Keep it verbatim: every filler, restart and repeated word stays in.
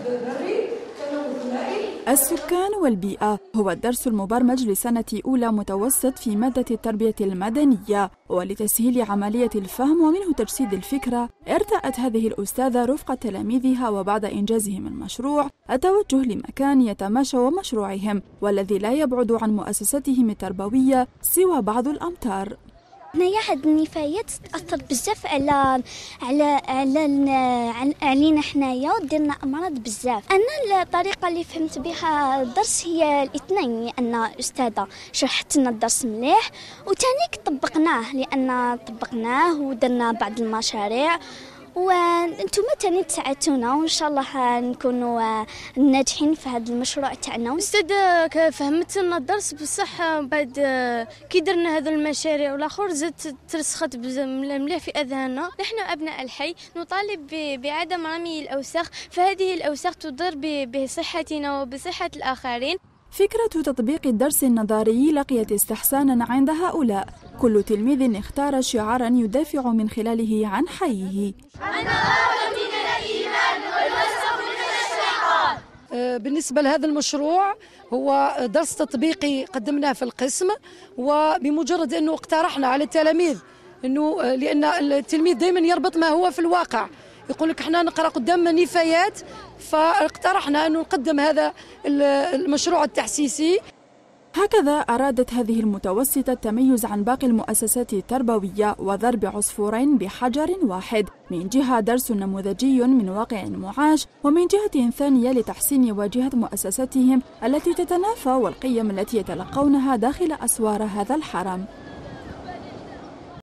السكان والبيئة هو الدرس المبرمج لسنة أولى متوسط في مادة التربية المدنية، ولتسهيل عملية الفهم ومنه تجسيد الفكرة ارتأت هذه الأستاذة رفقة تلاميذها وبعد إنجازهم المشروع التوجه لمكان يتماشى مشروعهم والذي لا يبعد عن مؤسستهم التربوية سوى بعض الأمتار. هنايا هاد النفايات تاثر بزاف على على على علينا حنايا وديرنا امراض بزاف. انا الطريقه اللي فهمت بها الدرس هي الاثنين، لان استاذه شرحت لنا الدرس مليح وثاني طبقناه، لان طبقناه ودرنا بعض المشاريع وانتم تاني تساعدتونا وان شاء الله نكونوا ناجحين في هذا المشروع تاعنا. استاذ فهمت لنا الدرس بصح بعد كي درنا هذا المشاريع والاخر زدت ترسخت مليح في اذهاننا. نحن ابناء الحي نطالب بعدم رمي الاوساخ، فهذه الاوساخ تضر بصحتنا وبصحه الاخرين. فكرة تطبيق الدرس النظري لقيت استحسانا عند هؤلاء. كل تلميذ اختار شعارا يدافع من خلاله عن حيه. النظافة من الإيمان والوسخ من الشيطان. بالنسبة لهذا المشروع هو درس تطبيقي قدمناه في القسم، وبمجرد أنه اقترحنا على التلاميذ أنه لأن التلميذ دائما يربط ما هو في الواقع، يقول لك احنا نقرأ قدامنا نفايات، فاقترحنا أنه نقدم هذا المشروع التحسيسي. هكذا أرادت هذه المتوسطة التميز عن باقي المؤسسات التربوية وضرب عصفورين بحجر واحد، من جهة درس نموذجي من واقع معاش، ومن جهة ثانية لتحسين واجهة مؤسساتهم التي تتنافى والقيم التي يتلقونها داخل أسوار هذا الحرم.